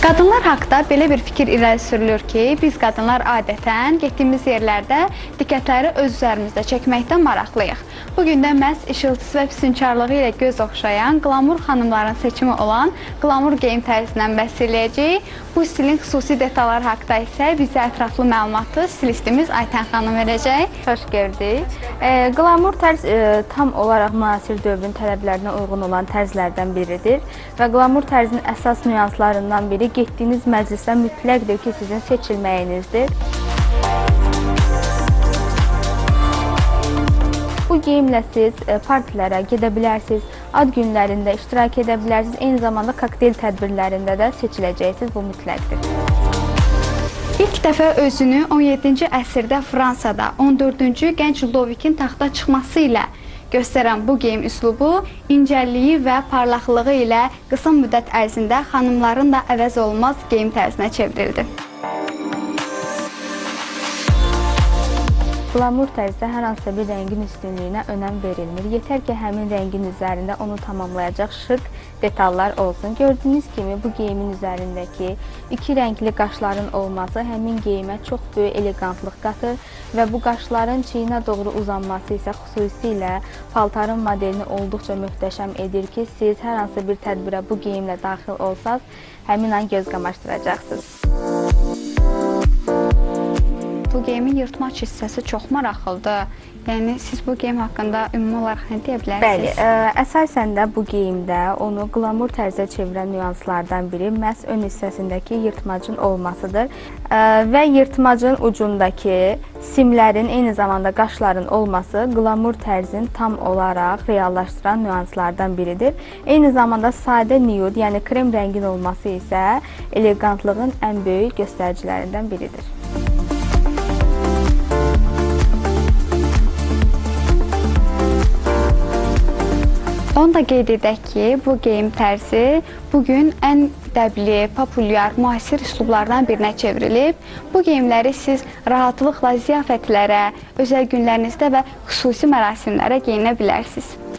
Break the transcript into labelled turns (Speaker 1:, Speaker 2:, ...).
Speaker 1: Qadınlar haqda belə bir fikir irəli sürülür ki, biz qadınlar adətən getdiyimiz yerlərdə diqqətləri öz üzərimizdə çəkməkdən maraqlıyıq. Bugün də məhz işıltısı və füsunkarlığı ilə göz oxşayan qlamur xanımların seçimi olan qlamur geyim tərzindən bəhs eləyəcəyik. Bu stilin xüsusi detalları haqda isə bizə ətraflı məlumatı stilistimiz Aytən xanım verəcək.
Speaker 2: Xoş gördük. Qlamur tərz tam olaraq müasir dövrün tələblərinə uyğun olan tərzlərdən biridir və qlamur tərzinin əsas nüanslarından biri getdiyiniz məclisdə mütləqdir ki, sizin seçilməyinizdir. Bu geyimlə siz partilərə gedə bilərsiniz, ad günlərində iştirak edə bilərsiniz, eyni zamanda kokteyl tədbirlərində də seçiləcəksiniz, bu mütləqdir.
Speaker 1: İlk dəfə özünü 17-ci əsrdə Fransada 14-cü Gənc Ludovikin taxta çıxması ilə göstərən bu geyim üslubu incəliyi və parlaqlığı ilə qısa müddət ərzində xanımların da əvəz olunmaz geyim tərzinə çevrildi.
Speaker 2: Qlamur tərzdə hər hansısa bir rəngin üstünlüyünə önəm verilmir. Yetər ki, həmin rəngin üzərində onu tamamlayacaq şık detallar olsun. Gördüyünüz kimi bu geyimin üzərindəki iki rəngli qaşların olması həmin geyimə çox böyük elegantlıq qatır və bu qaşların çiyinə doğru uzanması isə xüsusilə paltarın modelini olduqca möhtəşəm edir ki, siz hər hansı bir tədbirə bu geyimlə daxil olsanız, həmin an göz qamaşdıracaqsınız.
Speaker 1: Bu geyimin yırtmaç hissəsi çox maraqlıdır. Yəni, siz bu geyim haqqında ümumi olaraq nə deyə bilərsiniz?
Speaker 2: Bəli, əsasən də bu geyimdə onu qlamur tərzə çevirən nüanslardan biri məhz ön hissəsindəki yırtmacın olmasıdır. Və yırtmacın ucundakı simlərin, eyni zamanda qaşların olması qlamur tərzin tam olaraq reallaşdıran nüanslardan biridir. Eyni zamanda sadə nude, yəni krem rəngin olması isə elegantlığın ən böyük göstəricilərindən biridir.
Speaker 1: Onu da qeyd edək ki, bu geyim tərzi bugün ən dəbli, populyar, müasir üslublardan birinə çevrilib. Bu geyimləri siz rahatlıqla ziyafətlərə, özəl günlərinizdə və xüsusi mərasimlərə geyinə bilərsiniz.